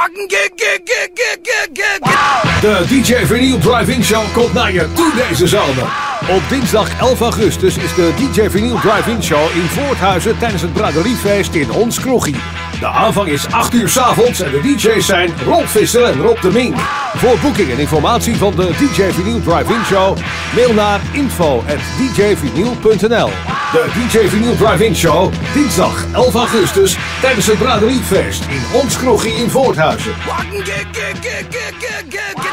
De DJ Vinyl Drive-In Show komt naar je toe deze zomer. Op dinsdag 11 augustus is de DJ Vinyl Drive-In Show in Voorthuizen tijdens het Braderiefeest in Ons Kroegie. De aanvang is 8 uur 's avonds en de DJ's zijn Rolf Visser en Rob de Mink. Voor boeking en informatie van de DJ Vinyl Drive-In Show, mail naar info@djvinyl.nl. De DJ Vinyl Drive-In Show, dinsdag 11 augustus tijdens het Braderiefeest in Ons Kroegie in Voorthuizen.